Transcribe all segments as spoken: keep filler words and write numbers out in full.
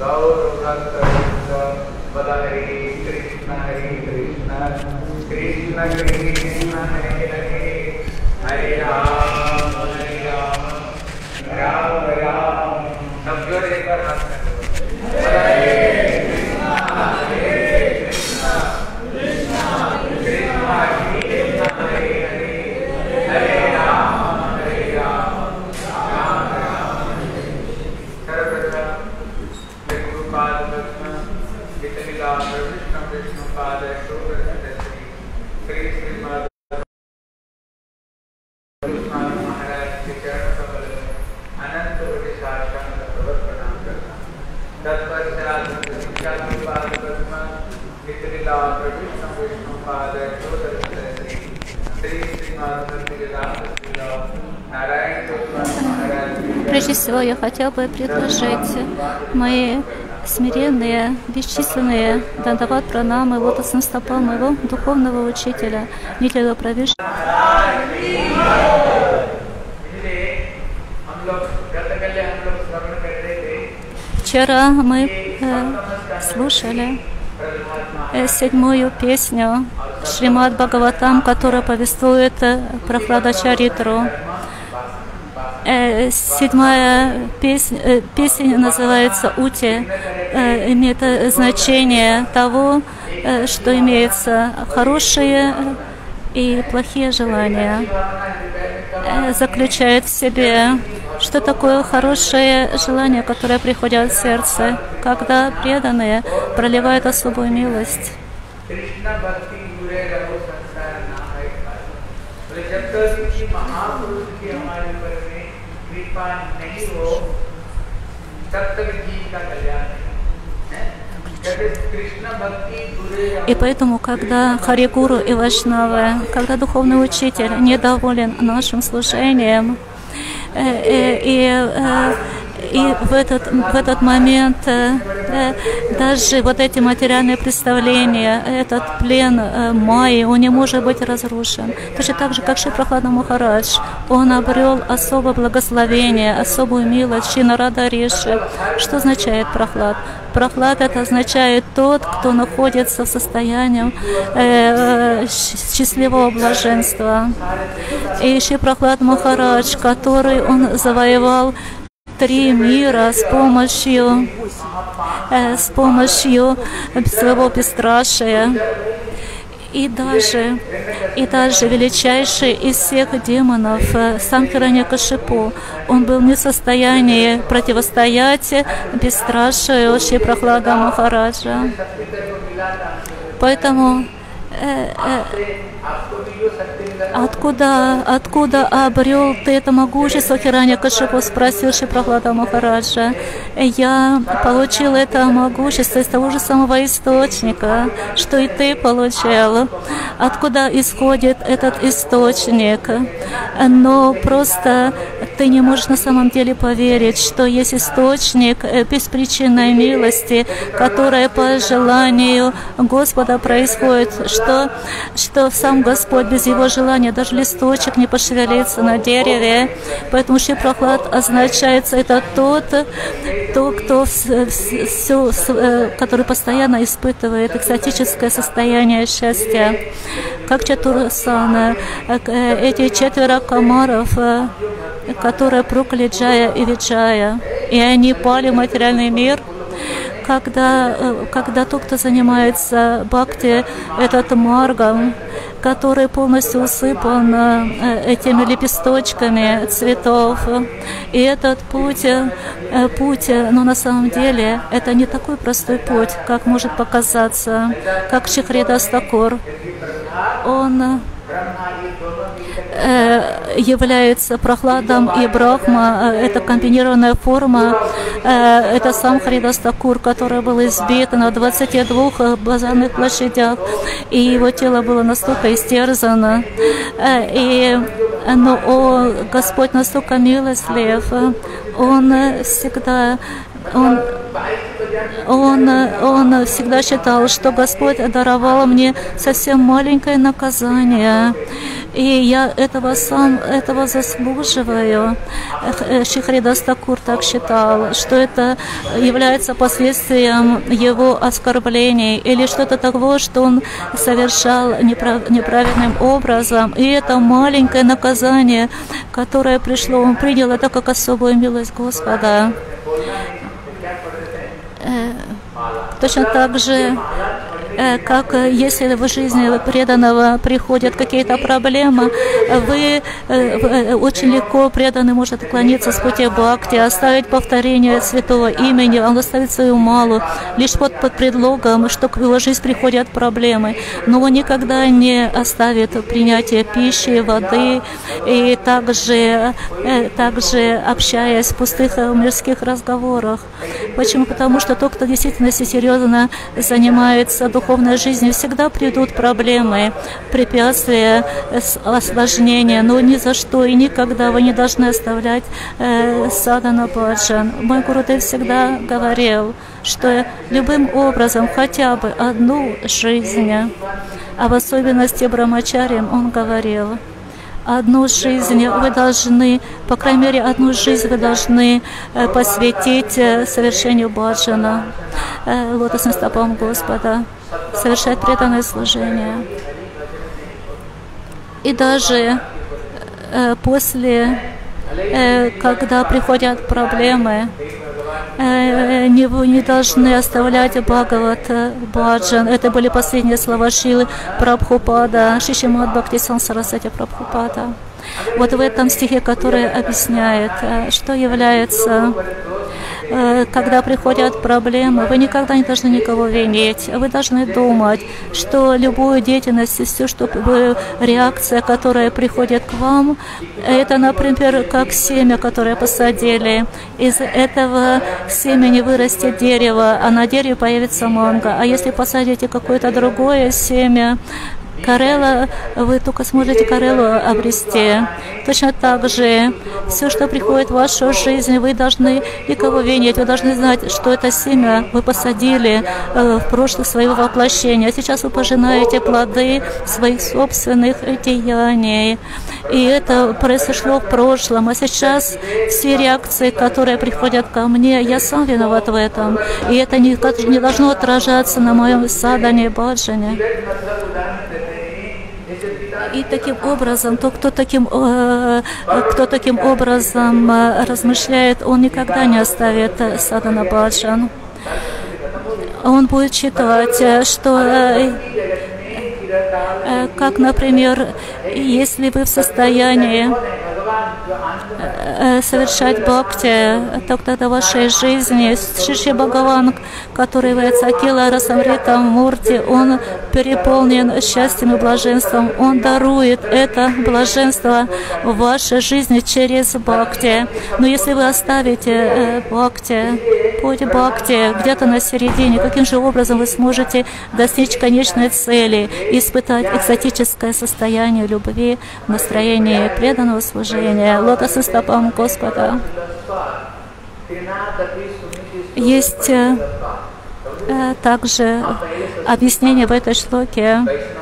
Прежде всего, я хотел бы предложить мои смиренные, бесчисленные дандават пранамы лотосным стопам моего духовного учителя Нитяя Правиш. Вчера мы э, слушали э, седьмую песню Шримад Бхагаватам, которая повествует э, Прахладачаритру. Э, седьмая песня, э, песня называется «Ути», э, имеет значение того, э, что имеются хорошие и плохие желания. Э, заключает в себе, что такое хорошее желание, которое приходит в сердце, когда преданные проливают особую милость. И поэтому, когда Хари Гуру и Вайшнавы, когда духовный учитель недоволен нашим служением, и, и, и в, этот, в этот момент даже вот эти материальные представления, этот плен Майи, он не может быть разрушен. Точно так же, как Шри Прахлада Махарадж, он обрел особое благословение, особую милость Шри Нарада Риши. Что означает Прахлад? Прахлад — это означает тот, кто находится в состоянии э, счастливого блаженства. И Шри Прахлад Махарадж, который он завоевал три мира с помощью, э, с помощью своего бесстрашия. И даже, и даже величайший из всех демонов, сам Хираньякашипу, он был не в состоянии противостоять бесстрашию Шри Прахлада Махараджа. Поэтому э, э, Откуда, откуда обрел ты это могущество, Хираньякашипу, спросил Шри Прахлада Махараджа. Я получил это могущество из того же самого источника, что и ты получил. Откуда исходит этот источник? Но просто ты не можешь на самом деле поверить, что есть источник беспричинной милости, которая по желанию Господа происходит, что, что сам Господь без его желания, даже листочек не пошевелится на дереве. Поэтому Шри Прахлад означается это тот, тот кто все, все, который постоянно испытывает экстатическое состояние счастья. Как Чатурасана, эти четверо комаров, которые прокляли Джая и Виджая, и они пали в материальный мир. Когда, когда тот, кто занимается бхакти, этот маргом, который полностью усыпан этими лепесточками цветов. И этот путь, путь, но на самом деле это не такой простой путь, как может показаться, как Шридас Тхакур. Он является Прахладом и Брахма, это комбинированная форма, это сам Харидас Тхакур, который был избит на двадцати двух базарных площадях, и его тело было настолько истерзано, и, но о, Господь настолько милостлив, Он всегда он, он, он всегда считал, что Господь даровал мне совсем маленькое наказание, и я этого сам этого заслуживаю. Шихри Дас Такур так считал, что это является последствием его оскорблений или что-то того, что он совершал неправ, неправильным образом. И это маленькое наказание, которое пришло, он принял это как особую милость Господа. Точно так же, как если в жизни преданного приходят какие-то проблемы, вы очень легко, преданный может отклониться с пути бхакти, оставить повторение святого имени, он оставит свою малу, лишь под, под предлогом, что в его жизнь приходят проблемы. Но он никогда не оставит принятие пищи, воды, и также, также общаясь в пустых мирских разговорах. Почему? Потому что тот, кто действительно серьезно занимается духовной жизнью, всегда придут проблемы, препятствия, осложнения, но ни за что и никогда вы не должны оставлять э, садхана баджан. Мой Гурудев всегда говорил, что любым образом хотя бы одну жизнь, а в особенности брамачариям он говорил, одну жизнь вы должны, по крайней мере, одну жизнь вы должны посвятить совершению баджана, лотосным стопам Господа, совершать преданное служение. И даже после, когда приходят проблемы, Не, вы не должны оставлять Бхагават Баджан. Это были последние слова Шилы Прабхупада, Шишимат Бхактисан Сарасвати Прабхупада. Вот в этом стихе, который объясняет, что является, когда приходят проблемы, вы никогда не должны никого винить. Вы должны думать, что любую деятельность, все, что реакция, которая приходит к вам, это, например, как семя, которое посадили. Из этого семени вырастет дерево, а на дереве появится манго. А если посадите какое-то другое семя, Карела, вы только сможете Карелу обрести. Точно так же, все, что приходит в вашу жизнь, вы должны никого винить, вы должны знать, что это семя вы посадили э, в прошлых своего воплощения. А сейчас вы пожинаете плоды своих собственных деяний. И это произошло в прошлом. А сейчас все реакции, которые приходят ко мне, я сам виноват в этом. И это не, не должно отражаться на моем садане, баджане. И таким образом, то, кто таким, э, кто таким образом э, размышляет, он никогда не оставит садхана баджан. Он будет считать, что, э, э, как, например, если вы в состоянии совершать бхакти, то тогда в вашей жизни Шиши Бхагаван, который является Акила Расамритам Мурти, он переполнен счастьем и блаженством. Он дарует это блаженство в вашей жизни через бхакти. Но если вы оставите бхакти, путь бхакти где-то на середине, каким же образом вы сможете достичь конечной цели, испытать экзотическое состояние любви в настроении преданного служения, лотосным стопам Господа? Есть э, также объяснение в этой шлоке.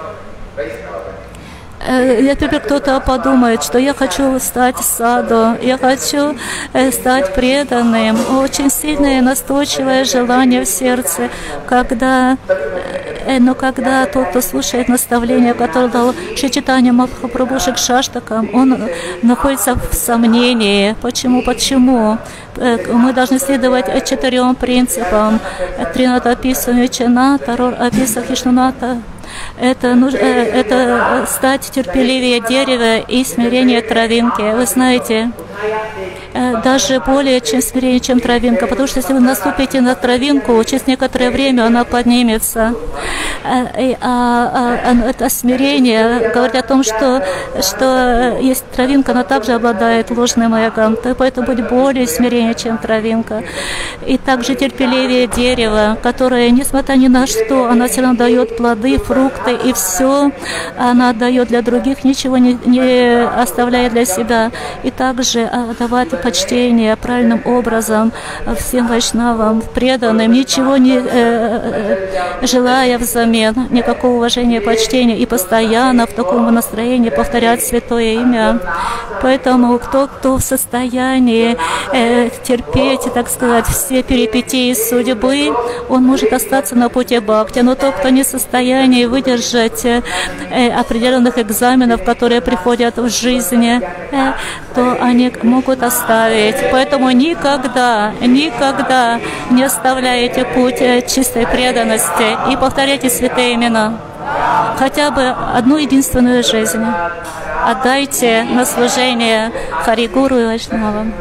Например, кто-то подумает, что я хочу стать саду, я хочу стать преданным. Очень сильное настойчивое желание в сердце, когда, но когда тот, кто слушает наставления, которые дал Шри Чайтанья Махапрабху Шикшаштакам, он находится в сомнении. Почему? Почему? Мы должны следовать четырем принципам. Тринада Аписа Мечана, Тарур Аписа Хишнуната. Это, это стать терпеливее дерева и смирение травинки. Вы знаете, даже более чем смирение, чем травинка, потому что если вы наступите на травинку, через некоторое время она поднимется. И, а, а, это смирение говорит о том, что, что есть травинка, она также обладает ложным эго, поэтому быть более смирение, чем травинка. И также терпеливее дерево, которое, несмотря ни на что, она все равно дает плоды, фрукты, и все она дает для других, ничего не, не оставляет для себя. И также давать почтение правильным образом всем вайшнавам, преданным, ничего не э, э, желая взамен, никакого уважения, почтения, и постоянно в таком настроении повторять святое имя. Поэтому кто, кто в состоянии э, терпеть, так сказать, все перипетии судьбы, он может остаться на пути бхакти. Но тот, кто не в состоянии выдержать э, определенных экзаменов, которые приходят в жизни, э, то они могут оставить. Поэтому никогда, никогда не оставляйте путь чистой преданности и повторяйте святые имена. Хотя бы одну единственную жизнь отдайте на служение Хари Гуру и Вайшнавам.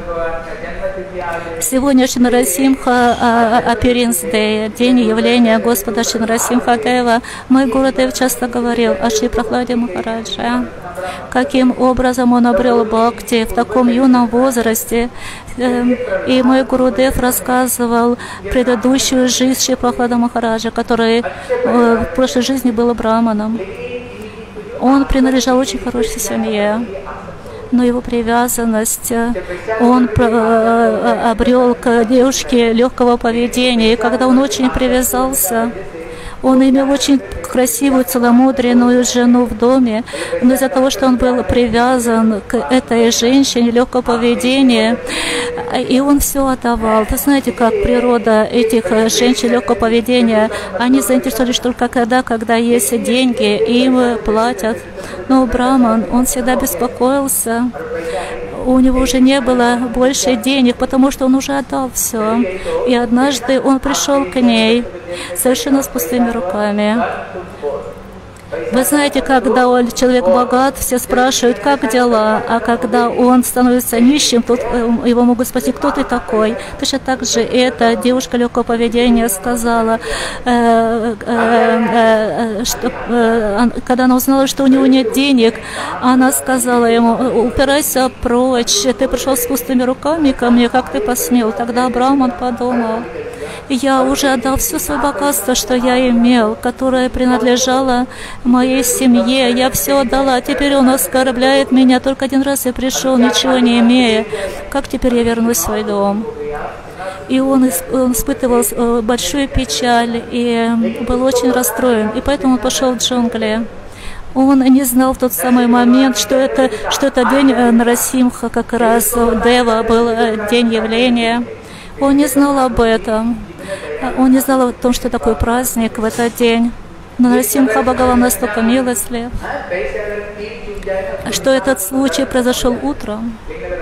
Сегодня Шри Нарасимха Апиринс Дэй, день явления Господа Шри Нарасимха Дева. Мой Гурудев часто говорил о Шри Прахладе Махараджа, каким образом он обрел бхакти в таком юном возрасте. И мой Гурудев рассказывал предыдущую жизнь Шри Прахлада Махараджа, который в прошлой жизни был браманом. Он принадлежал очень хорошей семье, но его привязанность он обрел к девушке легкого поведения. И когда он очень привязался, он имел очень красивую, целомудренную жену в доме, но из-за того, что он был привязан к этой женщине легкого поведения, и он все отдавал. Вы знаете, как природа этих женщин легкого поведения, они заинтересовались только когда, когда есть деньги, им платят. Но Браман, он всегда беспокоился. У него уже не было больше денег, потому что он уже отдал все. И однажды он пришел к ней совершенно с пустыми руками. Вы знаете, когда он, человек богат, все спрашивают, как дела, а когда он становится нищим, тут его могут спросить, кто ты такой. Точно так же эта девушка легкого поведения сказала, э, э, э, что, э, когда она узнала, что у него нет денег, она сказала ему, упирайся прочь, ты пришел с пустыми руками ко мне, как ты посмел. Тогда Браман подумал, я уже отдал все свое богатство, что я имел, которое принадлежало моей семье. Я все отдала. Теперь он оскорбляет меня. Только один раз я пришел, ничего не имея. Как теперь я вернусь в свой дом? И он, он испытывал большую печаль и был очень расстроен. И поэтому он пошел в джунгли. Он не знал в тот самый момент, что это, что это день Нарасимха, как раз Дева был день явления. Он не знал об этом. Он не знал о том, что такое праздник в этот день. Но Нарасимха Бхагаван настолько милостлив, что этот случай произошел утром.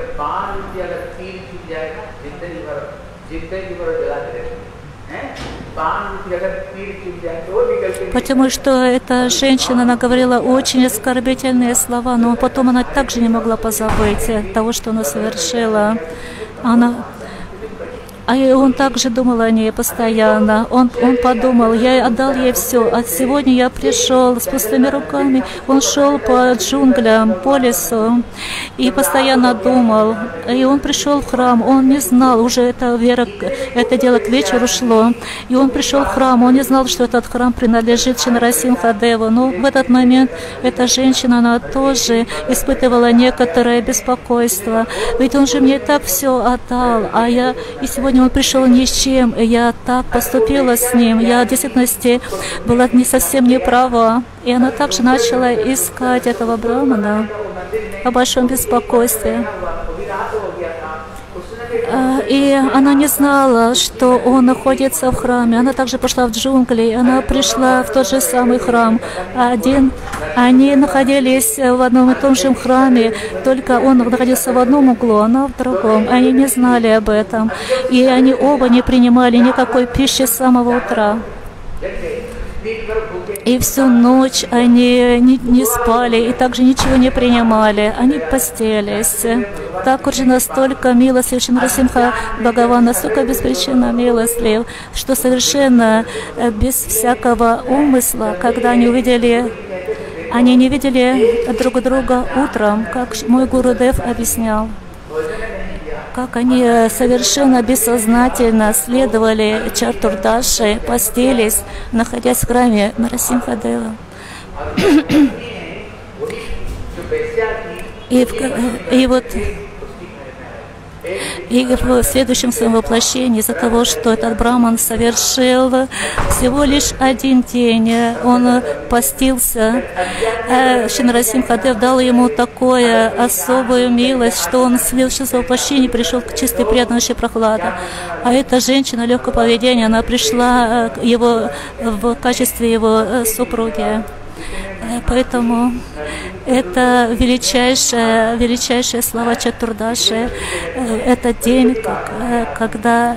Потому что эта женщина, она говорила очень оскорбительные слова, но потом она также не могла позабыть того, что она совершила. Она... А он также думал о ней постоянно. Он, он подумал, я отдал ей все, а сегодня я пришел с пустыми руками. Он шел по джунглям, по лесу и постоянно думал. И он пришел в храм, он не знал, уже это, вера, это дело к вечеру шло. И он пришел в храм, он не знал, что этот храм принадлежит Шри Нарасимха Деву. Но в этот момент эта женщина, она тоже испытывала некоторое беспокойство. Ведь он же мне так все отдал, а я и сегодня он пришел ни с чем, и я так поступила с ним. Я в действительности была не совсем не права. И она также начала искать этого брамана о большом беспокойстве. И она не знала, что он находится в храме. Она также пошла в джунгли, она пришла в тот же самый храм. Один, они находились в одном и том же храме, только он находился в одном углу, она в другом. Они не знали об этом. И они оба не принимали никакой пищи с самого утра. И всю ночь они не, не спали и также ничего не принимали. Они постились. так уже настолько милостлив, Шри Нарасимха Бхагаван настолько беспричинно милостлив, что совершенно без всякого умысла, когда они увидели, они не видели друг друга утром, как мой Гурудев объяснял, как они совершенно бессознательно следовали Чатурдаше, постились, находясь в храме Нарасимхадева. И, и вот и в следующем своем воплощении из-за того, что этот браман совершил всего лишь один день, он постился, Шри Нарасимхадев дал ему такую особую милость, что он в следующем своем воплощении пришел к чистой преданности Прохлада. А эта женщина легкого поведения, она пришла его в качестве его супруги. Поэтому это величайшая, величайшая слава Чатурдаши. Этот день, когда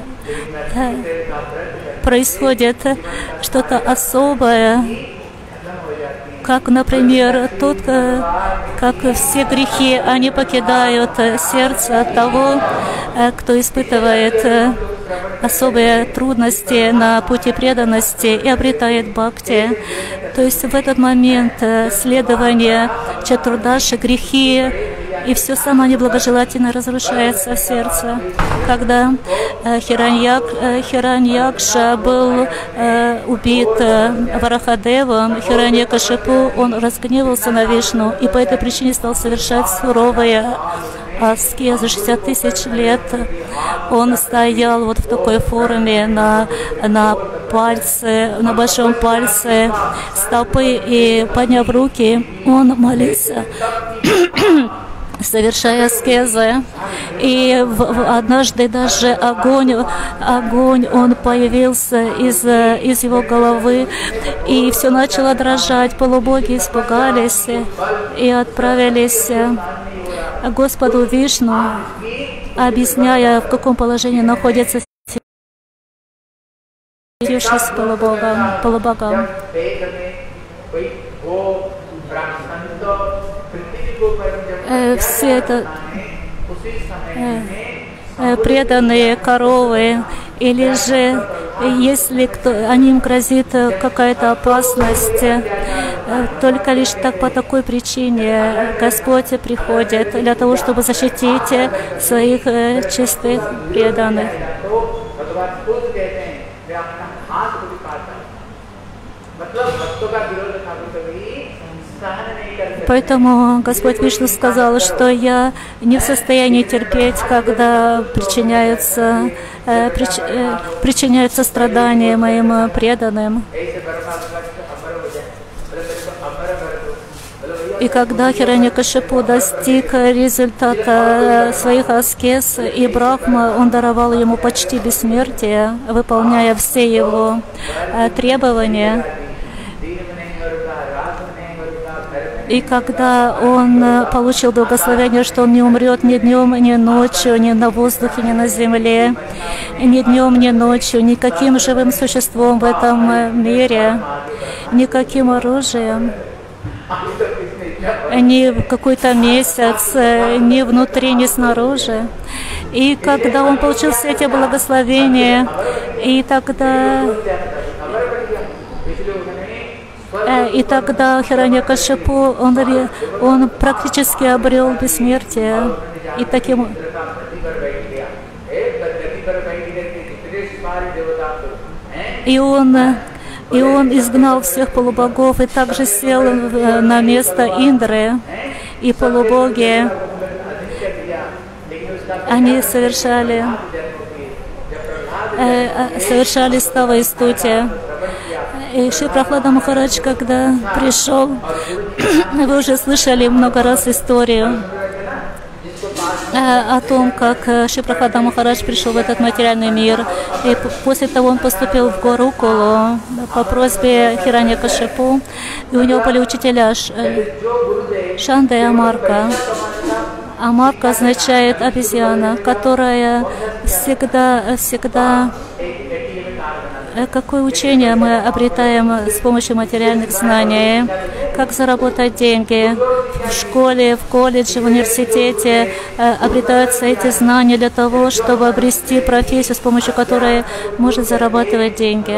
происходит что-то особое, как, например, тот, как все грехи, они покидают сердце того, кто испытывает особые трудности на пути преданности и обретает бхакти. То есть в этот момент следования Чатурдаши, грехи и все самое неблагожелательное разрушается в сердце. Когда Хираньяк, Хираньякша был убит Варахадевом, Хираньякашипу, он разгневался на Вишну и по этой причине стал совершать суровые аскезы. шестьдесят тысяч лет он стоял вот в такой форме на, на пальце, на большом пальце стопы, и, подняв руки, он молился, совершая аскезы. И в, в, однажды даже огонь, огонь, он появился из, из его головы, и все начало дрожать. Полубоги испугались и отправились к Господу Вишну, объясняя, в каком положении находится с полубогом, полубогом. Э, все это э, э, преданные коровы, или же если кто, им грозит какая-то опасность, э, только лишь так по такой причине Господь приходит для того, чтобы защитить своих э, чистых преданных. Поэтому Господь Вишну сказал, что я не в состоянии терпеть, когда причиняются, э, прич, э, причиняются страдания моим преданным. И когда Хираньякашипу достиг результата своих аскез и Брахма, он даровал ему почти бессмертие, выполняя все его э, требования. И когда он получил благословение, что он не умрет ни днем, ни ночью, ни на воздухе, ни на земле, ни днем, ни ночью, никаким живым существом в этом мире, никаким оружием, ни в какой-то месяц, ни внутри, ни снаружи. И когда он получил все эти благословения, и тогда... И тогда Хираньякашипу, он, он практически обрел бессмертие. И таким... И он, и он изгнал всех полубогов и также сел на место Индры. И полубоги, они совершали, совершали става и стути. И Шри Прохлада Махарадж, когда пришел, вы уже слышали много раз историю о том, как Шри Прохлада Махарадж пришел в этот материальный мир. И после того он поступил в Гурукулу по просьбе Хираньякашипу. И у него были учителя Шанда и Амарка. Амарка означает обезьяна, которая всегда, всегда какое учение мы обретаем с помощью материальных знаний, как заработать деньги. В школе, в колледже, в университете обретаются эти знания для того, чтобы обрести профессию, с помощью которой можно зарабатывать деньги.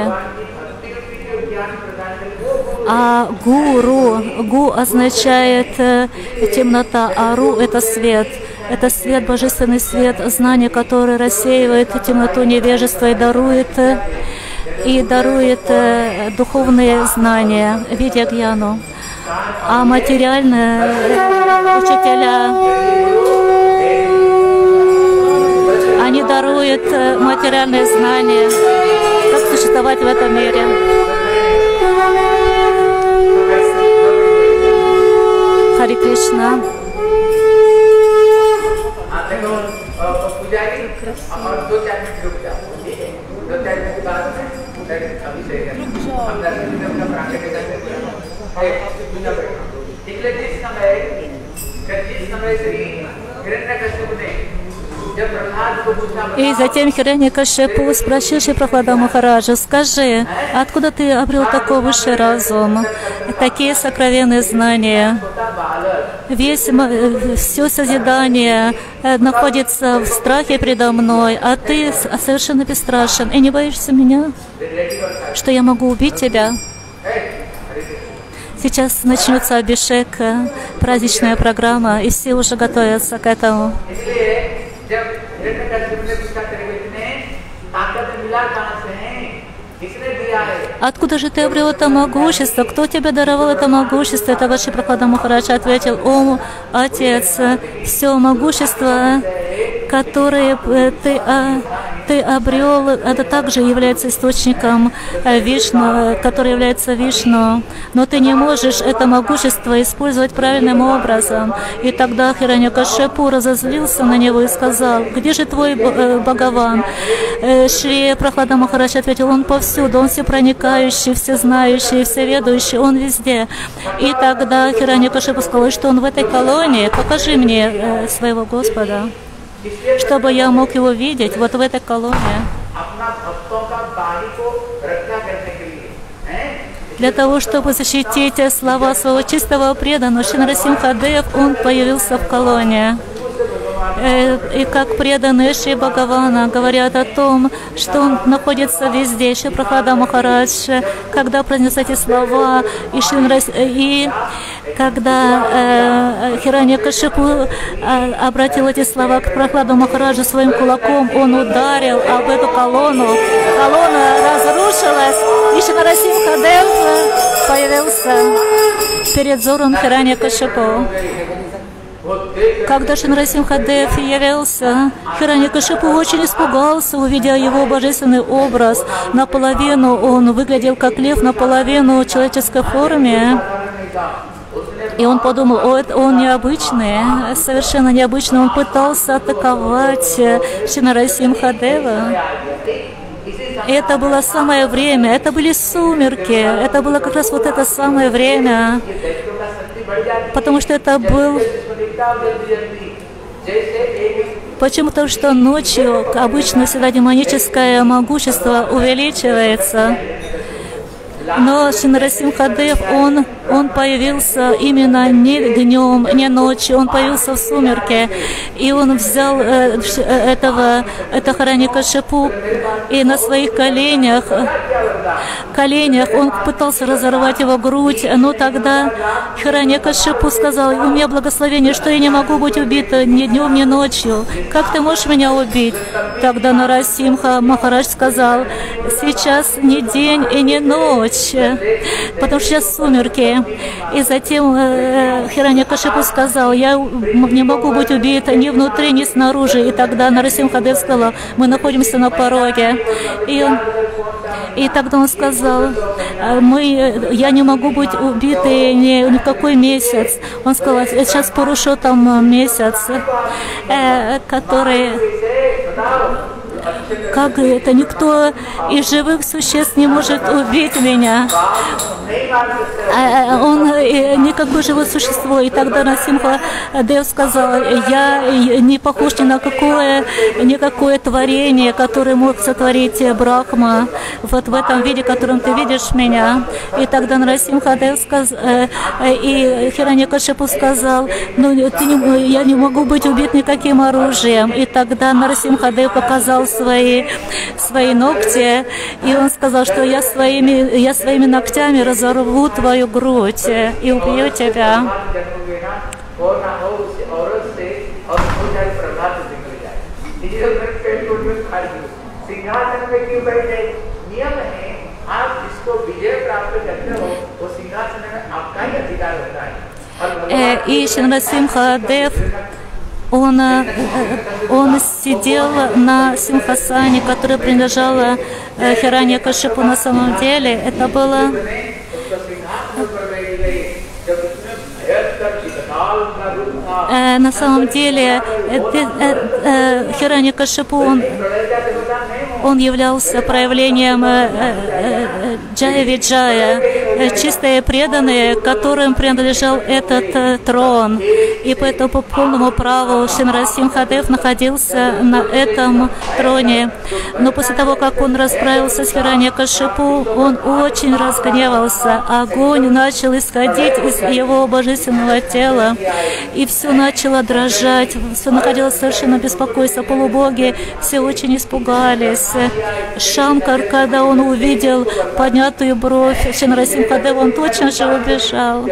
А гуру, гу означает темнота, а ру — это свет. Это свет, божественный свет, знание, которое рассеивает темноту невежества и дарует, и дарует духовные знания в виде гьяну. А материальные учителя, они даруют материальные знания, как существовать в этом мире. Харе Кришна. И затем Хираньякашипу спросил Шри Прахлада Махараджа: скажи, откуда ты обрел такой высший разум, такие сокровенные знания? Весь, все созидание находится в страхе предо мной, а ты совершенно бесстрашен. И не боишься меня, что я могу убить тебя? Сейчас начнется абхишек, праздничная программа, и все уже готовятся к этому. Откуда же ты обрел это могущество? Кто тебе даровал это могущество? Это Шри Прахлада Махарадж ответил: о, Отец, все могущество, которое ты, а, ты обрел, это также является источником Вишну, который является Вишну. Но ты не можешь это могущество использовать правильным образом. И тогда Хираньякашипу разозлился на него и сказал: где же твой Бхагаван? Шри Прахлада Махарадж ответил: он повсюду, он всепроникающий, всезнающий, всеведущий, он везде. И тогда Хираньякашипу сказал: что он в этой колонии? Покажи мне своего Господа, чтобы я мог его видеть вот в этой колонии. Для того, чтобы защитить слова своего чистого преданного Шри Нарасимха-Дев, он появился в колонии. И как преданные Шри Бхагавана говорят о том, что он находится везде. Шри Прахлада Махарадж, когда произнес эти слова, и, Шри, и когда э, Хираньякашипу э, обратил эти слова к Прахладу Махараджу своим кулаком, он ударил об эту колонну. Колонна разрушилась, и Шри Нарасимха-Дев появился перед взором Хираньякашипу. Когда Шри Нарасимха-Дев явился, Хираньякашипу очень испугался, увидя его божественный образ. Наполовину он выглядел как лев, наполовину в человеческой форме. И он подумал: о, это он необычный, совершенно необычный. Он пытался атаковать Шри Нарасимха-Дева. Это было самое время, это были сумерки, это было как раз вот это самое время, потому что это был... Почему? Потому что ночью обычно всегда демоническое могущество увеличивается. Но Шри Нарасимха-Дев, он, он появился именно не днем, не ночью, он появился в сумерке. И он взял э, этого, это Хираньякашипу, и на своих коленях, коленях он пытался разорвать его грудь. Но тогда Хираньякашипу сказал: у меня благословение, что я не могу быть убита ни днем, ни ночью. Как ты можешь меня убить? Тогда Нарасимха Махарадж сказал: сейчас не день и не ночь, потому что сейчас сумерки. И затем э, Хираньякашипу сказал: я не могу быть убита ни внутри, ни снаружи. И тогда Нарасимха-Дев сказал: мы находимся на пороге. И, он, и тогда он сказал: мы, я не могу быть убитой ни, ни в какой месяц. Он сказал: сейчас Пурушоттам месяц, э, который... как это никто из живых существ не может убить меня. Он никакое живое существо. И тогда Нарсимха Дев сказал: я не похож ни на какое, никакое творение, которое мог сотворить Брахма, вот в этом виде, в котором ты видишь меня. И тогда Нарсимха Дев сказал, и Хираньякашипу сказал: ну, ты не, я не могу быть убит никаким оружием. И тогда Нарсимха Дев показал свои, свои ногти, и он сказал, что я своими, я своими ногтями разорву твою грудь и убью тебя. И Шри Нарсимха Дев, он, он сидел на симхасане, которая принадлежала Хираньякашипу. На самом деле это было э, на самом деле э, э, Хираньякашипу, он, он являлся проявлением э, э, Джая Виджая, э, чистые преданные, которым принадлежал этот э, трон. И поэтому по полному праву Шри Нарсимха Дев находился на этом троне. Но после того, как он расправился с Хираньякашипу, он очень разгневался. Огонь начал исходить из его божественного тела, и все начало дрожать, все находилось совершенно беспокойство. Полубоги все очень испугались. Шамкар, когда он увидел поднятую бровь Шри Нарсимха Дева, он точно же убежал.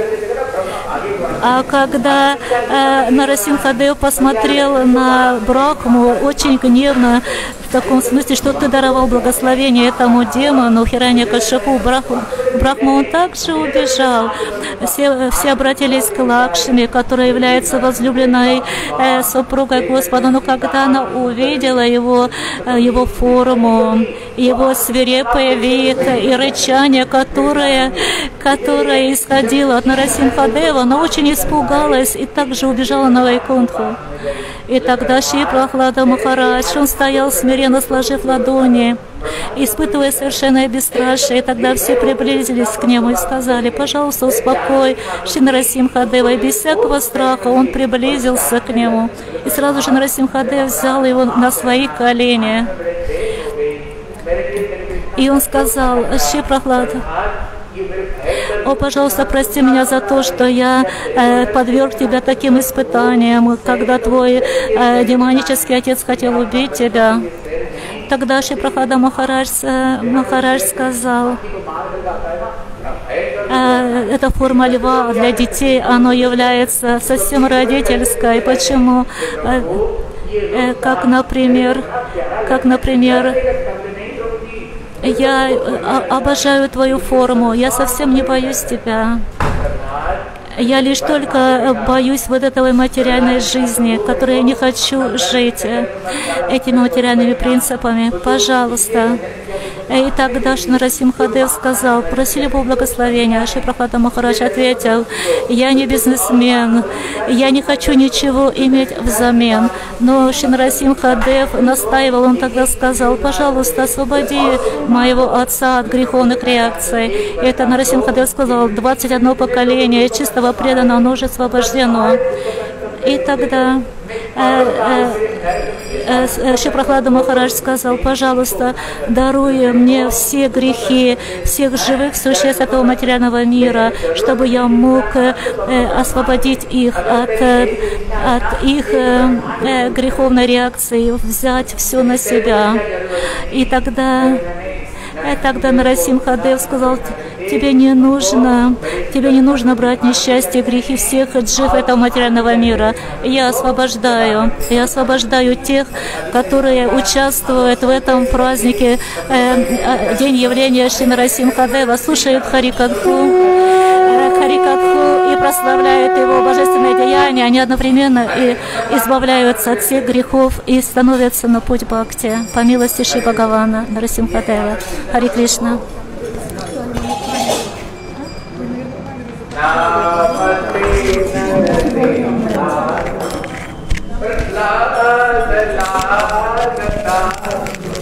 А когда э, Нарсимха Дев посмотрел на Брахму очень гневно, в таком смысле, что ты даровал благословение этому демону, Хираньякашипу, Брахму, Брахму, он также убежал. Все, все обратились к Лакшми, которая является возлюбленной э, супругой Господа. Но когда она увидела его, э, его форму, его свирепый вид и рычание, которое, которое исходило от Нарсимха Дева, она очень испугалась и также убежала на Вайкунтху. И тогда Шри Прахлада Махарадж, он стоял смиренно, сложив ладони, испытывая совершенное бесстрашие. И тогда все приблизились к нему и сказали: пожалуйста, успокой Шри Нарсимха Дева. И без всякого страха он приблизился к нему. И сразу же Нарсимха Дев взял его на свои колени. И он сказал: Шри Прахлада, о, пожалуйста, прости меня за то, что я э, подверг тебя таким испытаниям, когда твой э, демонический отец хотел убить тебя. Тогда Шри Прахлада Махарадж, э, Махарадж сказал: э, эта форма льва для детей, она является совсем родительской. Почему? Э, э, как, например, как, например, я обожаю твою форму, я совсем не боюсь тебя. Я лишь только боюсь вот этой материальной жизни, которой я не хочу жить этими материальными принципами. Пожалуйста. И тогда Шри Нарсимха Дев сказал: проси любого благословения. Шри Прахлада Махарадж ответил: я не бизнесмен, я не хочу ничего иметь взамен. Но Шри Нарсимха Дев настаивал, он тогда сказал: пожалуйста, освободи моего отца от греховных реакций. И это Нарсимха Дев сказал: двадцать одно поколение чистого преданного, оно уже освобождено. И тогда э, э, э, Шри Прахлада Махарадж сказал: пожалуйста, даруй мне все грехи всех живых существ этого материального мира, чтобы я мог э, освободить их от, э, от их э, э, греховной реакции, взять все на себя. И тогда И тогда Нарсимха Дев сказал: тебе не нужно, тебе не нужно брать несчастье, грехи всех джив этого материального мира. Я освобождаю, я освобождаю тех, которые участвуют в этом празднике, э, день явления Шри Нарсимха Дева, слушают Харикатху, э, Харикатху и прославляют его божественные деяния. Они одновременно и избавляются от всех грехов и становятся на путь бхакти по милости Шри Бхагавана Нарсимха Дева. Хари Кришна. Namaste Narsimha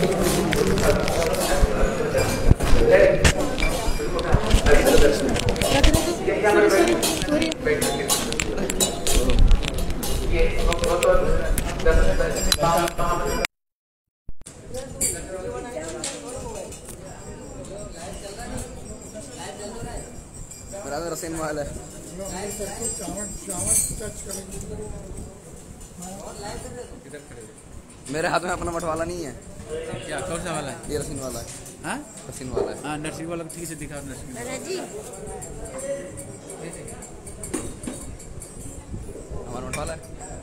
रसीन वाला है। मेरे हाथ में अपना बंटवाला नहीं है। क्या कौन सा वाला है? ये रसीन वाला है। हाँ रसीन वाला है। हाँ नर्सिंग वाला ठीक से दिखा नर्सिंग। हमारा बंटवाला है।